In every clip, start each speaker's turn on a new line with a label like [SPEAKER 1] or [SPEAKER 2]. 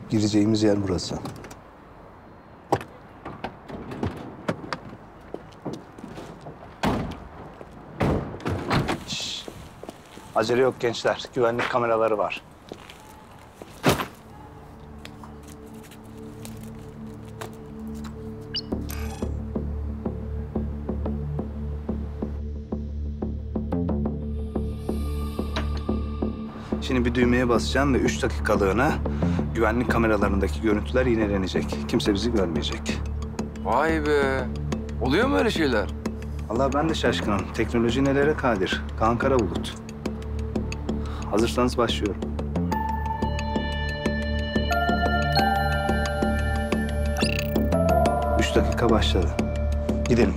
[SPEAKER 1] Gireceğimiz yer burası. Şşş. Acele yok gençler. Güvenlik kameraları var. Şimdi bir düğmeye basacağım ve 3 dakikalığına güvenlik kameralarındaki görüntüler yinelenecek. Kimse bizi görmeyecek.
[SPEAKER 2] Vay be. Oluyor mu öyle şeyler?
[SPEAKER 1] Vallahi ben de şaşkınım. Teknoloji nelere kadir? Kaan Karabulut. Hazırsanız başlıyorum. Üç dakika başladı. Gidelim.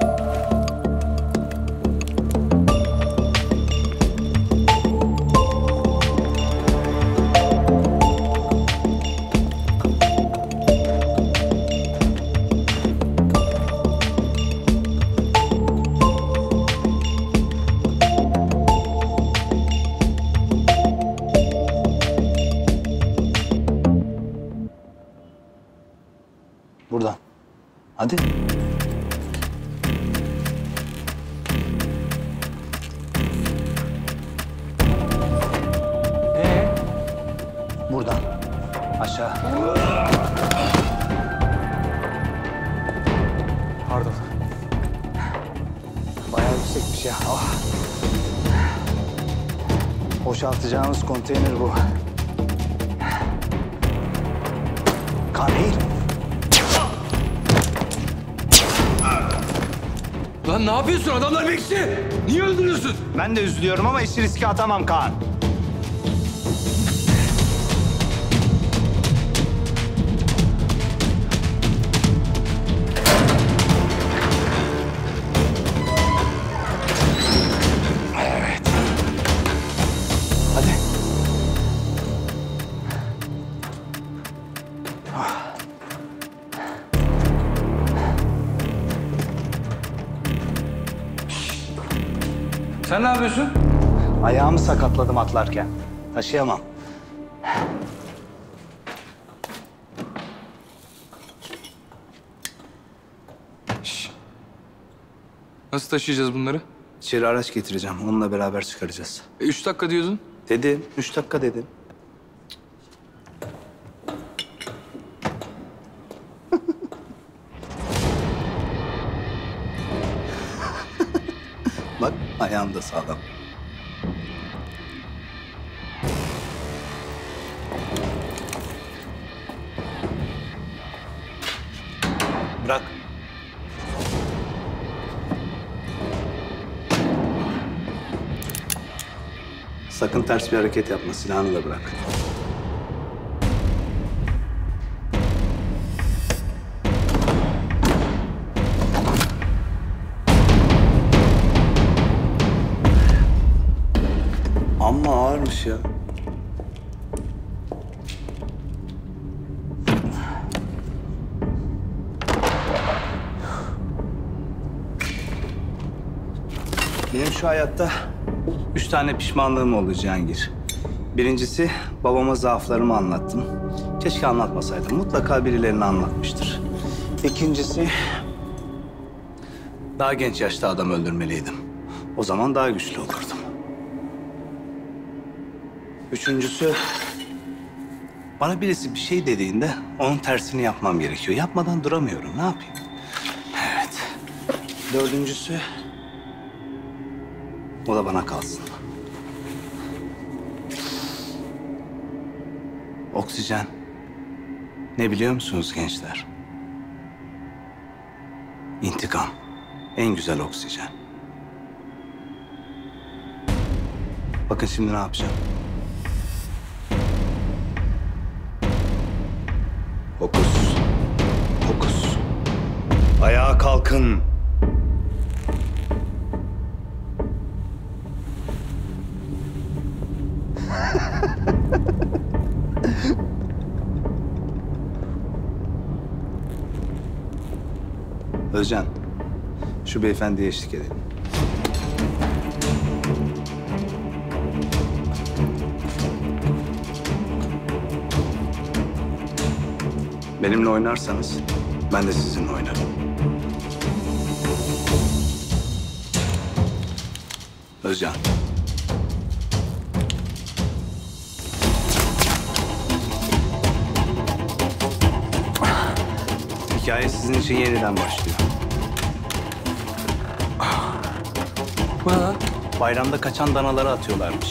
[SPEAKER 1] Buradan. Hadi. Buradan. Aşağı.
[SPEAKER 2] Pardon.
[SPEAKER 1] Bayağı yüksekmiş ya. Oh. Boşaltacağımız konteyner bu. Kaan eğil.
[SPEAKER 2] Lan ne yapıyorsun? Adamlar bekçi. Niye öldürüyorsun?
[SPEAKER 1] Ben de üzülüyorum ama işi riske atamam Kaan. Evet. Hadi.
[SPEAKER 2] Sen ne yapıyorsun?
[SPEAKER 1] Ayağımı sakatladım atlarken. Taşıyamam.
[SPEAKER 2] Nasıl taşıyacağız bunları?
[SPEAKER 1] İçeri araç getireceğim. Onunla beraber çıkaracağız.
[SPEAKER 2] 3 dakika diyordun.
[SPEAKER 1] Dedim. 3 dakika dedim. Bak ayağım da sağlam. Bırak. Sakın ters bir hareket yapma. Silahını da bırak. Amma ağırmış ya. Benim şu hayatta 3 tane pişmanlığım oldu Cihangir. Birincisi babama zaaflarımı anlattım. Keşke anlatmasaydım. Mutlaka birilerine anlatmıştır. İkincisi daha genç yaşta adam öldürmeliydim. O zaman daha güçlü olurdum. Üçüncüsü bana birisi bir şey dediğinde onun tersini yapmam gerekiyor. Yapmadan duramıyorum. Ne yapayım? Evet. Dördüncüsü o da bana kalsın. Oksijen. Ne biliyor musunuz gençler? İntikam. En güzel oksijen. Bakın şimdi ne yapacağım. Fokus. Fokus. Ayağa kalkın. Özcan, şu beyefendiye eşlik edelim. Benimle oynarsanız ben de sizinle oynarım. Özcan. Hikaye sizin için yeniden başlıyor.
[SPEAKER 2] Ha?
[SPEAKER 1] Bayramda kaçan danaları atıyorlarmış.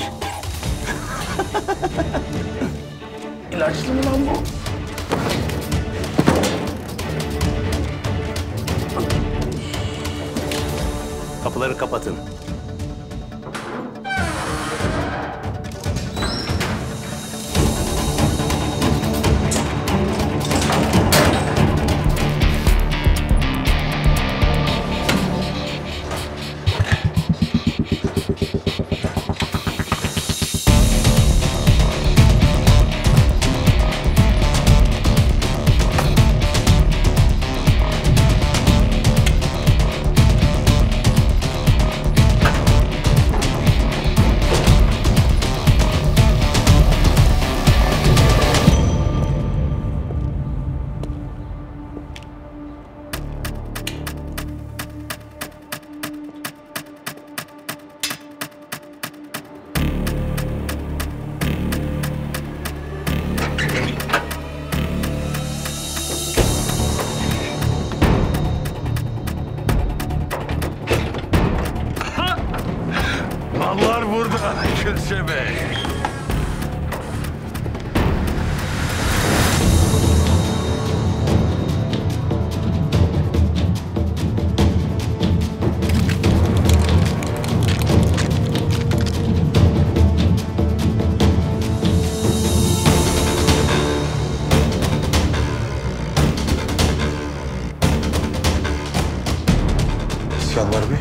[SPEAKER 2] İlaçlı mı lan bu?
[SPEAKER 1] Kapıları kapatın.
[SPEAKER 3] Mallar burada Külse Bey. İskender Bey.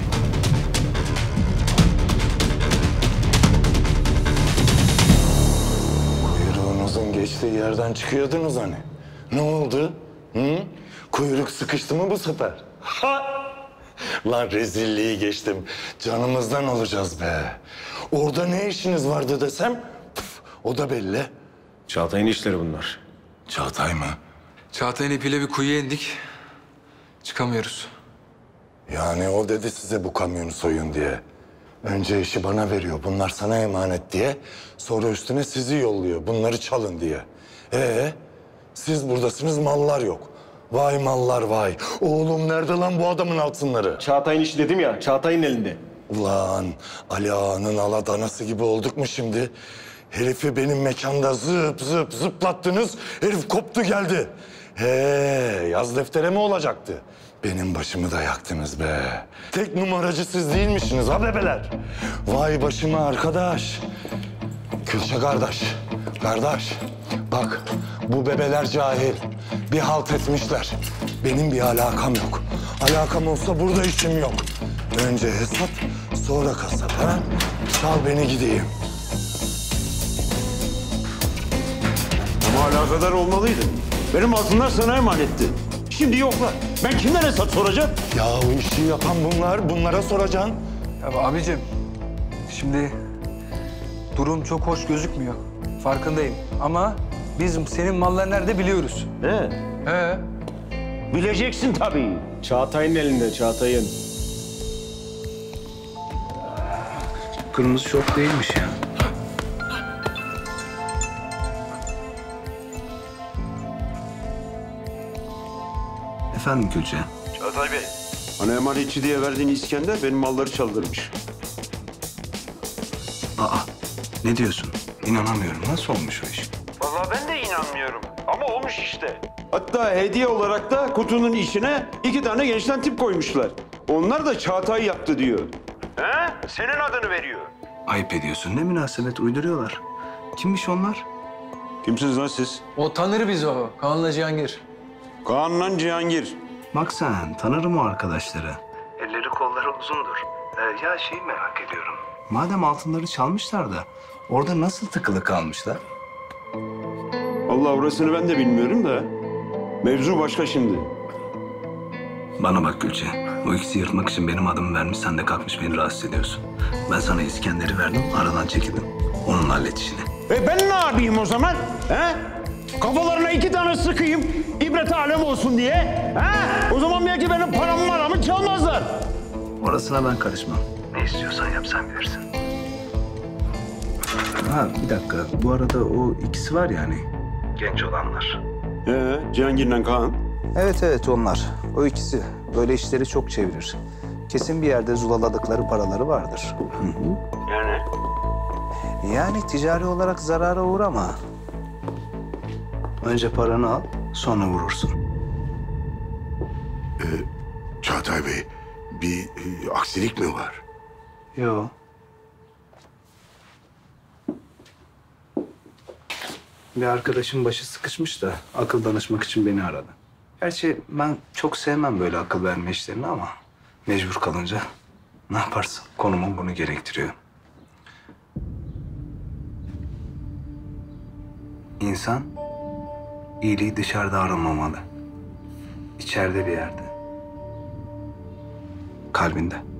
[SPEAKER 3] Kuyruğunuzun geçtiği yerden çıkıyordunuz hani. Ne oldu? Hı? Kuyruk sıkıştı mı bu sefer? Ha! Lan rezilliği geçtim. Canımızdan olacağız be. Orada ne işiniz vardı desem? Püf, o da belli.
[SPEAKER 4] Çağatay'ın işleri bunlar.
[SPEAKER 3] Çağatay mı?
[SPEAKER 2] Çağatay'ın ipiyle bir kuyuya indik. Çıkamıyoruz.
[SPEAKER 3] Yani o dedi size bu kamyonu soyun diye. Önce işi bana veriyor, bunlar sana emanet diye. Sonra üstüne sizi yolluyor, bunları çalın diye. Siz buradasınız, mallar yok. Vay mallar vay. Oğlum nerede lan bu adamın altınları?
[SPEAKER 4] Çağatay'ın işi dedim ya, Çağatay'ın elinde.
[SPEAKER 3] Ulan Ali Ağa'nın aladanası gibi olduk mu şimdi? Herifi benim mekanda zıp zıp zıplattınız. Herif koptu geldi. Yaz deftere mi olacaktı? Benim başımı da yaktınız be. Tek numaracı siz değilmişsiniz ha bebeler. Vay başıma arkadaş. Külçe kardeş. Kardeş. Bak bu bebeler cahil. Bir halt etmişler. Benim bir alakam yok. Alakam olsa burada işim yok. Önce hesap, sonra kasap ha? Sal beni gideyim.
[SPEAKER 5] Ama alakadar olmalıydı. Benim altınlar sana emanetti. Şimdi yoklar. Ben kimden hesap soracağım?
[SPEAKER 3] Ya o işi yapan bunlar, bunlara soracaksın.
[SPEAKER 6] Ya abicim, şimdi durum çok hoş gözükmüyor. Farkındayım ama biz senin mallar nerede biliyoruz.
[SPEAKER 5] He,
[SPEAKER 6] He.
[SPEAKER 5] bileceksin tabii.
[SPEAKER 4] Çağatay'ın elinde, Çağatay'ın.
[SPEAKER 1] Kırmızı şort değilmiş ya. Efendim Gülce?
[SPEAKER 5] Çağatay Bey. Hani emanetçi diye verdiğin İskender benim malları çaldırmış.
[SPEAKER 1] Aa, ne diyorsun? İnanamıyorum. Nasıl olmuş o iş?
[SPEAKER 5] Vallahi ben de inanmıyorum. Ama olmuş işte. Hatta hediye olarak da kutunun içine 2 tane gençten tip koymuşlar. Onlar da Çağatay yaptı diyor. He? Senin adını veriyor.
[SPEAKER 1] Ayıp ediyorsun. Ne münasebet uyduruyorlar. Kimmiş onlar?
[SPEAKER 5] Kimsiniz lan siz?
[SPEAKER 6] O tanır bizi o. Kaan'la Cihangir.
[SPEAKER 5] Kaan'la Cihangir.
[SPEAKER 1] Bak sen, tanırım o arkadaşları. Elleri kolları uzundur. Ya şeyi merak ediyorum. Madem altınları çalmışlar da orada nasıl tıkılı kalmışlar?
[SPEAKER 5] Allah orasını ben de bilmiyorum da. Mevzu başka şimdi.
[SPEAKER 1] Bana bak Gülce. O ikisi yırtmak için benim adımı vermiş, sen de kalkmış beni rahatsız ediyorsun. Ben sana İskender'i verdim, aradan çekildim. Onunla hallet işini.
[SPEAKER 5] Ben ne yapayım o zaman? He? Kafalarına 2 tane sıkayım. ibret alem olsun diye. Ha? O zaman belki benim paramı çalmazlar.
[SPEAKER 1] Orasına ben karışmam. Ne istiyorsan yap, sen bilirsin. Ha, bir dakika. Bu arada o ikisi var ya hani. Genç olanlar.
[SPEAKER 5] Cihangir'le Kaan.
[SPEAKER 1] Evet onlar. O ikisi. Böyle işleri çok çevirir. Kesin bir yerde zulaladıkları paraları vardır.
[SPEAKER 5] Yani?
[SPEAKER 1] Yani ticari olarak zarara uğrama. Önce paranı al, sonra vurursun.
[SPEAKER 7] Çağatay Bey, bir aksilik mi var?
[SPEAKER 1] Yo. Bir arkadaşım başı sıkışmış da akıl danışmak için beni aradı. Gerçi ben çok sevmem böyle akıl verme işlerini ama mecbur kalınca ne yaparsın? Konumum bunu gerektiriyor. İnsan iyiliği dışarıda aramamalı. İçeride bir yerde. Kalbinde.